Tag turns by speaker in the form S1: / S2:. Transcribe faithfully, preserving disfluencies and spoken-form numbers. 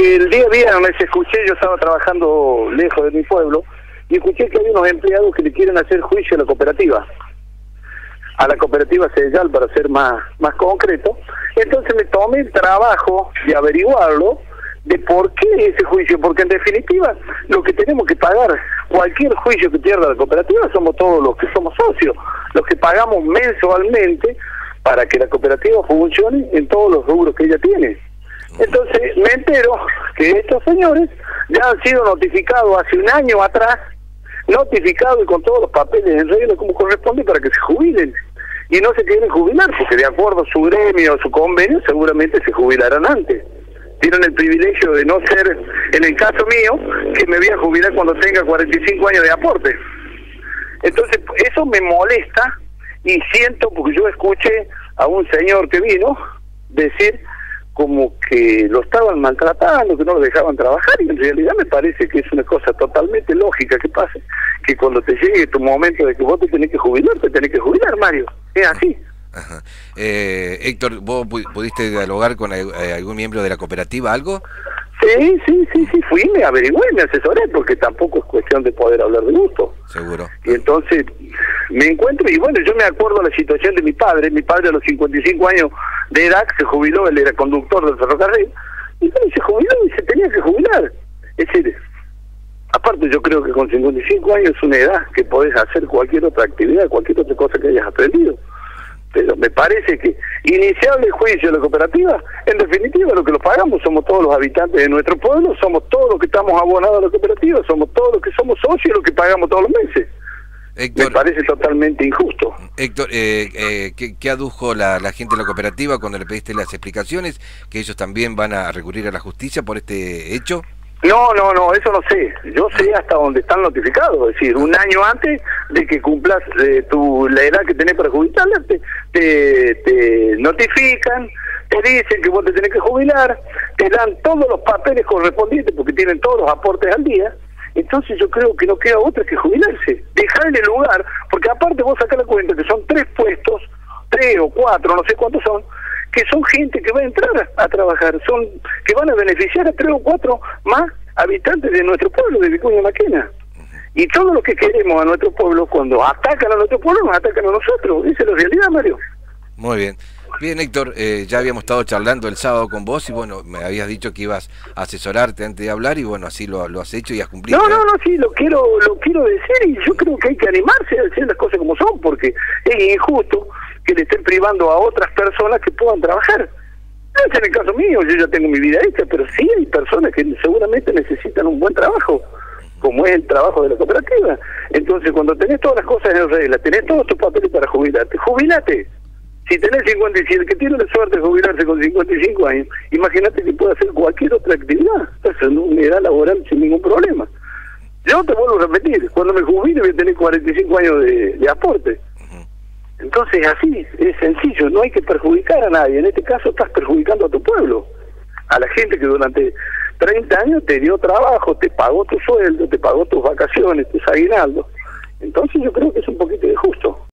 S1: el día viernes escuché, yo estaba trabajando lejos de mi pueblo, y escuché que hay unos empleados que le quieren hacer juicio a la cooperativa, a la cooperativa Sellal, para ser más, más concreto. Entonces me tomé el trabajo de averiguarlo, de por qué ese juicio, porque en definitiva lo que tenemos que pagar, cualquier juicio que pierda la cooperativa, somos todos los que somos socios, los que pagamos mensualmente para que la cooperativa funcione en todos los rubros que ella tiene. Entonces me entero que estos señores ya han sido notificados hace un año atrás, notificados y con todos los papeles en regla como corresponde para que se jubilen, y no se quieren jubilar porque de acuerdo a su gremio, a su convenio, seguramente se jubilarán antes. Tienen el privilegio de no ser, en el caso mío, que me voy a jubilar cuando tenga cuarenta y cinco años de aporte. Entonces eso me molesta, y siento, porque yo escuché a un señor que vino decir como que lo estaban maltratando, que no lo dejaban trabajar, y en realidad me parece que es una cosa totalmente lógica que pase, que cuando te llegue tu momento de que vos te tenés que jubilar, te tenés que jubilar, Mario, es así.
S2: Ajá. Eh, Héctor, ¿vos pudiste dialogar con algún miembro de la cooperativa, algo?
S1: Sí, sí, sí, sí, fui, me averigué, me asesoré, porque tampoco es cuestión de poder hablar de gusto.
S2: Seguro.
S1: Y entonces me encuentro, y bueno, yo me acuerdo la situación de mi padre. Mi padre a los cincuenta y cinco años de edad se jubiló, él era conductor del ferrocarril, y bueno, se jubiló y se tenía que jubilar. Es decir, aparte yo creo que con cincuenta y cinco años es una edad que podés hacer cualquier otra actividad, cualquier otra cosa que hayas aprendido. Pero me parece que iniciar el juicio de la cooperativa, en definitiva lo que lo pagamos somos todos los habitantes de nuestro pueblo, somos todos los que estamos abonados a la cooperativa, somos todos los que somos socios, los que pagamos todos los meses. Héctor, me parece totalmente injusto.
S2: Héctor, eh, eh, ¿qué, ¿qué adujo la, la gente de la cooperativa cuando le pediste las explicaciones? ¿Que ellos también van a recurrir a la justicia por este hecho?
S1: No, no, no, eso no sé. Yo sé hasta donde están notificados. Es decir, un año antes de que cumplas eh, tu, la edad que tenés para jubilarte, te, te, te notifican, te dicen que vos te tenés que jubilar, te dan todos los papeles correspondientes porque tienen todos los aportes al día. Entonces yo creo que no queda otra que jubilarse, dejar el lugar, porque aparte vos sacás la cuenta que son tres puestos, tres o cuatro, no sé cuántos son, que son gente que va a entrar a, a trabajar, son que van a beneficiar a tres o cuatro más habitantes de nuestro pueblo, de Vicuña Maquena. Y todo lo que queremos a nuestro pueblo, cuando atacan a nuestro pueblo, nos atacan a nosotros. Esa es la realidad, Mario.
S2: Muy bien. Bien, Héctor, eh, ya habíamos estado charlando el sábado con vos y bueno, me habías dicho que ibas a asesorarte antes de hablar y bueno, así lo, lo has hecho y has cumplido.
S1: No, no, no, sí, lo quiero lo quiero decir, y yo creo que hay que animarse a decir las cosas como son, porque es injusto que le estén privando a otras personas que puedan trabajar. No es en el caso mío, yo ya tengo mi vida hecha, pero sí hay personas que seguramente necesitan un buen trabajo, como es el trabajo de la cooperativa. Entonces, cuando tenés todas las cosas en regla, tenés todos tus papeles para jubilarte, jubilate. Si tenés cincuenta y siete, que tiene la suerte de jubilarse con cincuenta y cinco años, imagínate que puede hacer cualquier otra actividad, entonces en una edad laboral sin ningún problema. Yo te vuelvo a repetir, cuando me jubile voy a tener cuarenta y cinco años de, de aporte. Entonces así, es sencillo, no hay que perjudicar a nadie. En este caso estás perjudicando a tu pueblo, a la gente que durante treinta años te dio trabajo, te pagó tu sueldo, te pagó tus vacaciones, tus aguinaldos. Entonces yo creo que es un poquito injusto.